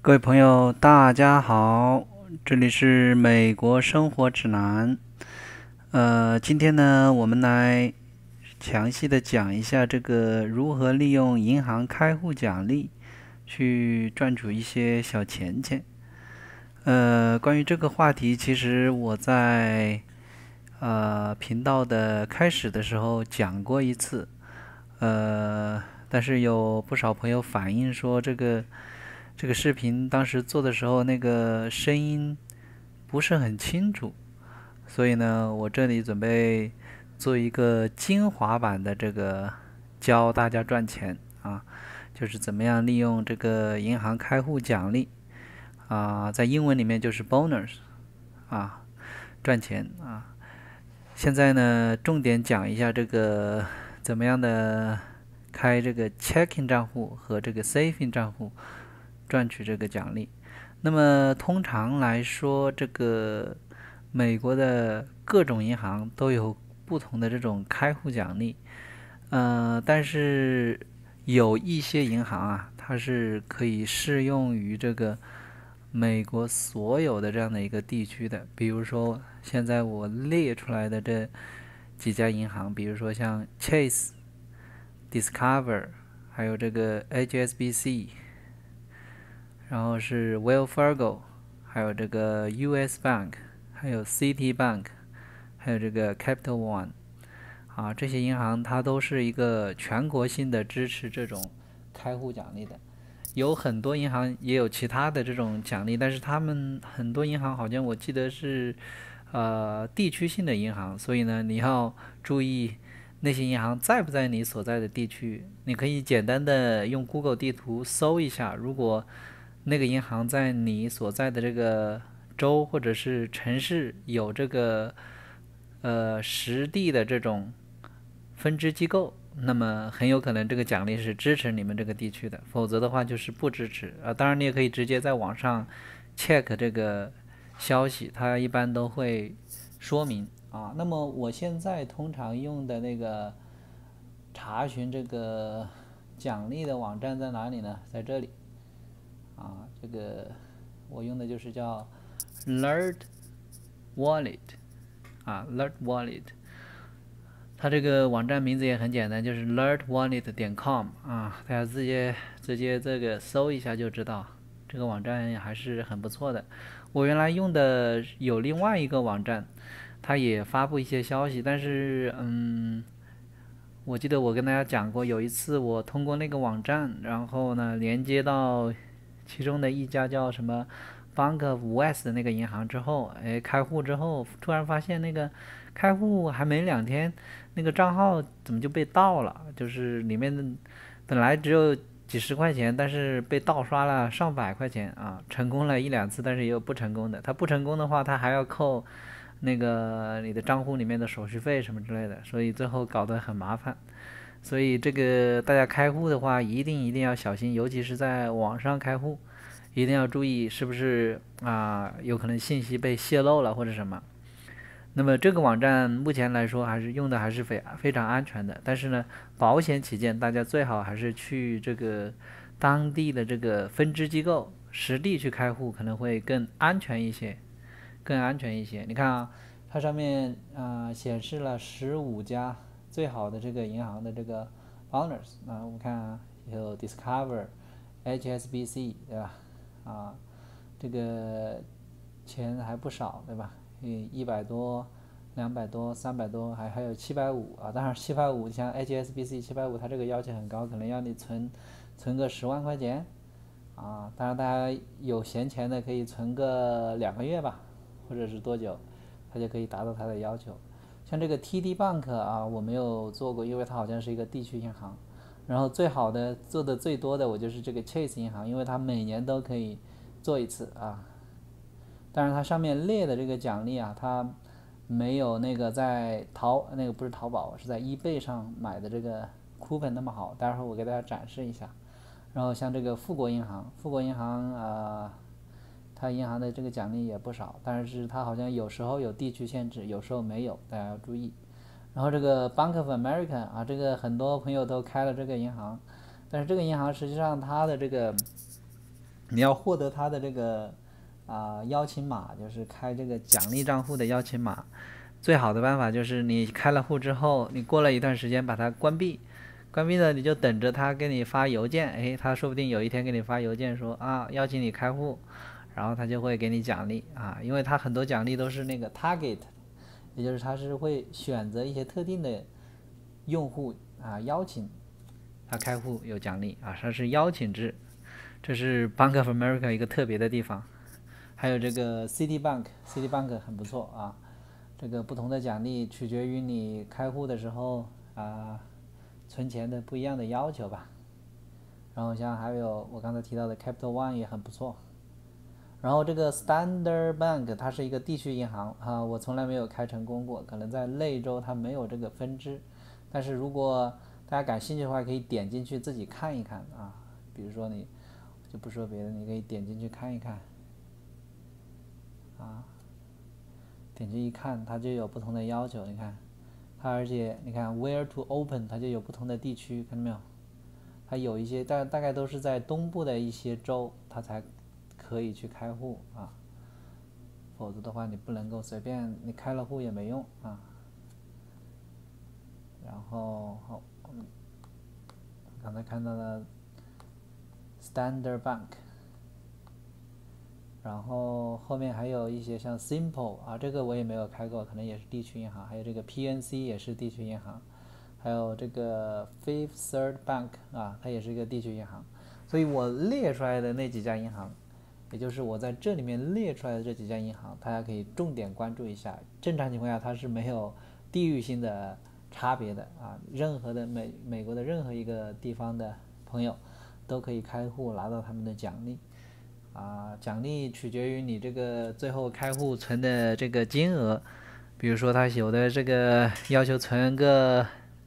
各位朋友，大家好，这里是美国生活指南。今天呢，我们来详细的讲一下这个如何利用银行开户奖励去赚取一些小钱钱。关于这个话题，其实我在频道的开始的时候讲过一次，但是有不少朋友反映说这个视频当时做的时候，那个声音不是很清楚，所以呢，我这里准备做一个精华版的这个教大家赚钱啊，就是怎么样利用这个银行开户奖励在英文里面就是 bonus 啊，赚钱啊。现在呢，重点讲一下这个怎么样的开这个 checking 账户和这个 saving 账户，赚取这个奖励。那么通常来说，这个美国的各种银行都有不同的这种开户奖励，但是有一些银行它是可以适用于这个美国所有的这样的一个地区的。比如说，现在我列出来的这几家银行，比如说像 Chase、Discover，还有这个 HSBC，然后是 Wells Fargo，还有这个 US Bank，还有 Citibank，还有这个 Capital One。这些银行它都是一个全国性的支持这种开户奖励的。有很多银行也有其他的这种奖励，但是他们很多银行好像我记得是地区性的银行，所以呢你要注意那些银行在不在你所在的地区。你可以简单的用 Google 地图搜一下，如果那个银行在你所在的这个州或者是城市有这个实地的这种分支机构，那么很有可能这个奖励是支持你们这个地区的，否则的话就是不支持。当然你也可以直接在网上 check 这个消息，它一般都会说明那么我现在通常用的那个查询这个奖励的网站在哪里呢？在这里这个我用的就是叫 Lert Wallet Lert Wallet。它这个网站名字也很简单，就是 lertwallet.com 大家直接这个搜一下就知道，这个网站还是很不错的。我原来用的有另外一个网站，它也发布一些消息，但是我记得我跟大家讲过，有一次我通过那个网站，然后呢连接到其中的一家叫什么 Bank of West 的那个银行之后，开户之后，突然发现那个开户还没2天，那个账号怎么就被盗了？就是里面的本来只有几十块钱，但是被盗刷了上百块钱成功了1、2次，但是也有不成功的。它不成功的话，它还要扣那个你的账户里面的手续费什么之类的，所以最后搞得很麻烦。所以这个大家开户的话，一定要小心，尤其是在网上开户，一定要注意是不是有可能信息被泄露了或者什么。那么这个网站目前来说还是非常安全的，但是呢，保险起见，大家最好还是去这个当地的这个分支机构实地去开户，可能会更安全一些，更安全一些。你看它上面显示了15家最好的这个银行的这个 partners，我们看有 Discover、HSBC， 对吧？这个钱还不少，对吧？100多、200多、300多，还有750当然750，像 HSBC 750，它这个要求很高，可能要你存个10万块钱当然大家有闲钱的可以存个2个月吧，或者是多久，它就可以达到它的要求。像这个 TD Bank 我没有做过，因为它好像是一个地区银行。然后最好的做的最多的我就是这个 Chase 银行，因为它每年都可以做一次但是它上面列的这个奖励它没有那个在那个不是淘宝，是在 eBay 上买的这个 coupon 那么好。待会儿我给大家展示一下。然后像这个富国银行，它银行的这个奖励也不少，但是它好像有时候有地区限制，有时候没有，大家要注意。然后这个 Bank of America 这个很多朋友都开了这个银行，但是这个银行实际上它的这个你要获得他的这个邀请码，就是开这个奖励账户的邀请码。最好的办法就是你开了户之后，你过了一段时间把它关闭，关闭了你就等着他给你发邮件，哎，他说不定有一天给你发邮件说邀请你开户，然后他就会给你奖励因为他很多奖励都是那个 target， 也就是他是会选择一些特定的用户邀请他开户有奖励它是邀请制，这是 Bank of America 一个特别的地方。还有这个 Citibank 很不错这个不同的奖励取决于你开户的时候存钱的不一样的要求吧。然后像还有我刚才提到的 Capital One 也很不错。然后这个 Standard Bank 它是一个地区银行我从来没有开成功过，可能在内州它没有这个分支。但是如果大家感兴趣的话，可以点进去自己看一看比如说你就不说别的，你可以点进去看一看点进一看它就有不同的要求，你看它，而且你看 Where to Open 它就有不同的地区，看到没有？它有一些大概都是在东部的一些州它才可以去开户否则的话你不能够随便，你开了户也没用然后我们刚才看到了 Standard Bank， 然后后面还有一些像 Simple 这个我也没有开过，可能也是地区银行，还有这个 PNC 也是地区银行，还有这个 Fifth Third Bank 它也是一个地区银行。所以我列出来的那几家银行，也就是我在这里面列出来的这几家银行，大家可以重点关注一下。正常情况下它是没有地域性的差别的任何的美国的任何一个地方的朋友都可以开户拿到他们的奖励奖励取决于你这个最后开户存的这个金额。比如说他有的这个要求存个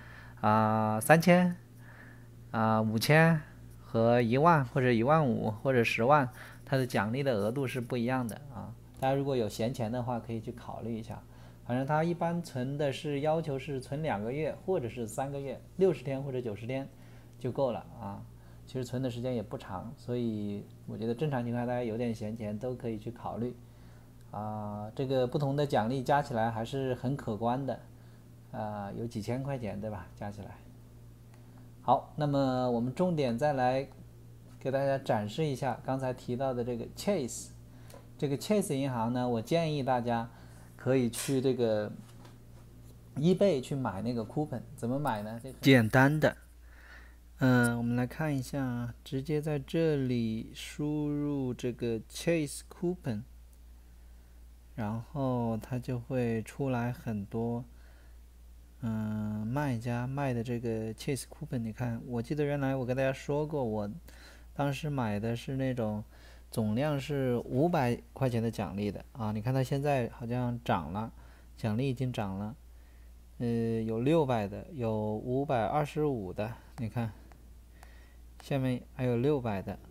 30005000和1万或者15000或者10万，它的奖励的额度是不一样的大家如果有闲钱的话可以去考虑一下。反正他一般存的是要求是存2个月或者是3个月，60天或者90天就够了其实存的时间也不长，所以我觉得正常情况下大家有点闲钱都可以去考虑这个不同的奖励加起来还是很可观的有几千块钱对吧，加起来。好，那么我们重点再来给大家展示一下刚才提到的这个 Chase。 这个 Chase 银行呢，我建议大家可以去这个 eBay 去买那个 coupon。 怎么买呢？简单的我们来看一下，直接在这里输入这个 Chase coupon， 然后它就会出来很多卖家卖的这个 Chase coupon。 你看，我记得原来我跟大家说过，我当时买的是那种总量是500块钱的奖励的你看它现在好像涨了，奖励已经涨了有600的，有525的，你看下面还有600的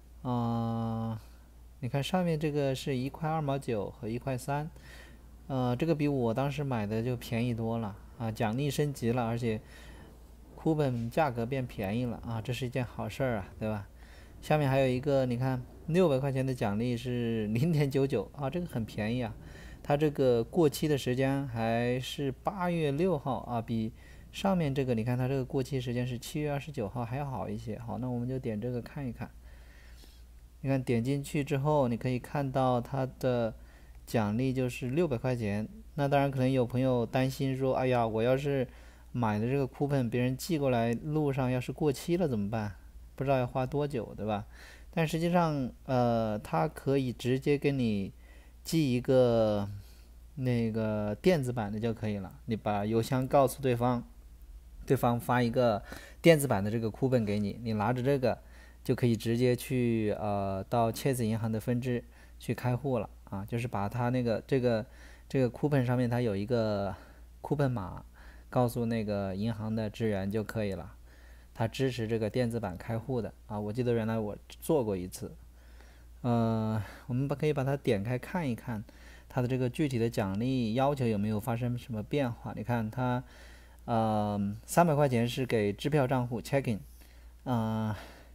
你看上面这个是1块2毛9和1块3，这个比我当时买的就便宜多了奖励升级了，而且coupon价格变便宜了这是一件好事儿对吧？下面还有一个，你看600块钱的奖励是0.99这个很便宜它这个过期的时间还是8月6号比上面这个你看它这个过期时间是7月29号还要好一些。好，那我们就点这个看一看。你看点进去之后，你可以看到它的奖励就是600块钱。那当然可能有朋友担心说，哎呀，我要是买的这个 coupon 别人寄过来路上要是过期了怎么办？不知道要花多久，对吧？但实际上它可以直接给你寄一个那个电子版的就可以了。你把邮箱告诉对方，对方发一个电子版的这个coupon给你，你拿着这个就可以直接去到 Chase 银行的分支去开户了就是把它那个这个coupon 上面它有一个 coupon 码，告诉那个银行的职员就可以了。它支持这个电子版开户的我记得原来我做过一次。我们可以把它点开看一看它的这个具体的奖励要求有没有发生什么变化。你看它300块钱是给支票账户 checking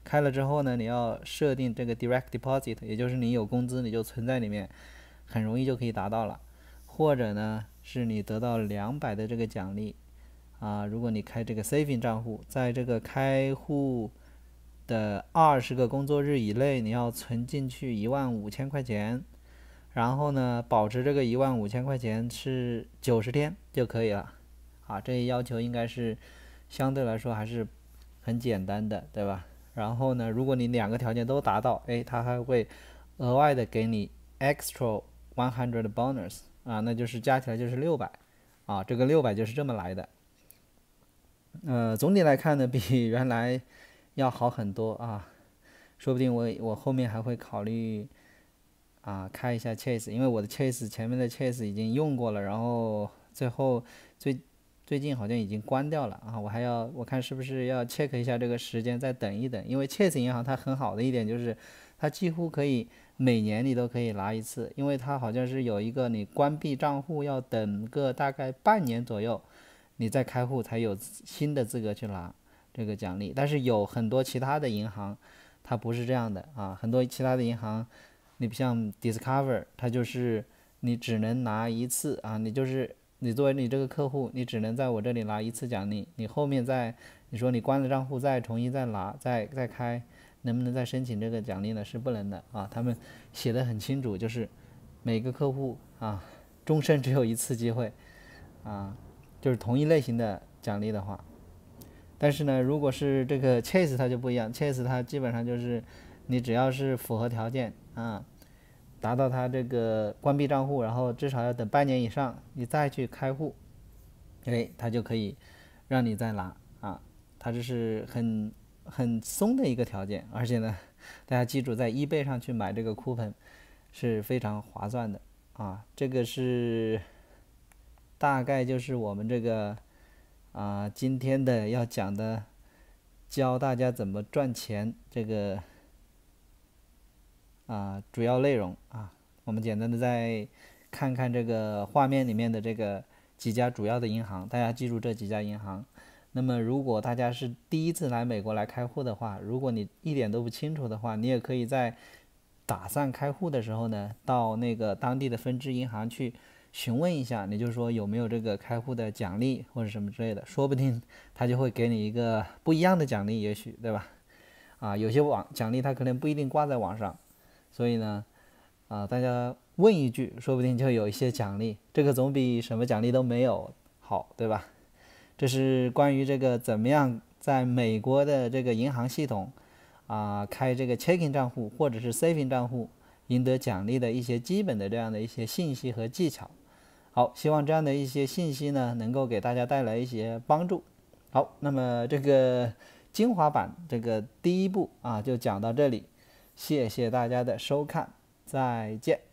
开了之后呢，你要设定这个 direct deposit， 也就是你有工资你就存在里面，很容易就可以达到了。或者呢，是你得到200的这个奖励啊，如果你开这个 saving 账户，在这个开户的20个工作日以内，你要存进去15000块钱，然后呢，保持这个15000块钱是90天就可以了。啊，这一要求应该是相对来说还是很简单的，对吧？然后呢，如果你2个条件都达到，它还会额外的给你 extra 100 bonus 啊，那就是加起来就是600啊，这个600就是这么来的。总体来看呢，比原来要好很多啊，说不定我后面还会考虑开一下 Chase， 因为我的 Chase 前面的 Chase 已经用过了，然后最近好像已经关掉了啊，我看是不是要 check 一下这个时间，再等一等，因为 Chase 银行它很好的一点就是它几乎可以每年你都可以拿一次，因为它好像是有一个你关闭账户要等个大概半年左右，你再开户才有新的资格去拿这个奖励。但是有很多其他的银行它不是这样的啊，很多其他的银行你不像 Discover， 它就是你只能拿一次啊，你作为你这个客户，你只能在我这里拿一次奖励，你后面你说你关了账户再重新再拿再开，能不能再申请这个奖励呢？是不能的啊，他们写的很清楚，就是每个客户终身只有一次机会啊，就是同一类型的奖励的话。但是呢，如果是这个 Chase 它就不一样，Chase 它基本上就是你只要是符合条件达到它这个关闭账户，然后至少要等半年以上，你再去开户，它就可以让你再拿它这是很松的一个条件，而且呢，大家记住在eBay上去买这个 coupon 是非常划算的这个是大概就是我们这个今天的要讲的，教大家怎么赚钱这个主要内容我们简单的再看看这个画面里面的这个几家主要的银行，大家记住这几家银行。那么如果大家是第一次来美国来开户的话，如果你一点都不清楚的话，你也可以在打算开户的时候呢，到那个当地的分支银行去询问一下，你就说有没有这个开户的奖励或者什么之类的，说不定他就会给你一个不一样的奖励，也许对吧？有些奖励他可能不一定挂在网上，所以呢大家问一句，说不定就有一些奖励，这个总比什么奖励都没有好，对吧？这是关于这个怎么样在美国的这个银行系统开这个 checking 账户或者是 saving 账户赢得奖励的一些基本的这样的一些信息和技巧。好，希望这样的一些信息呢能够给大家带来一些帮助。好，那么这个精华版这个第一步就讲到这里，谢谢大家的收看，再见。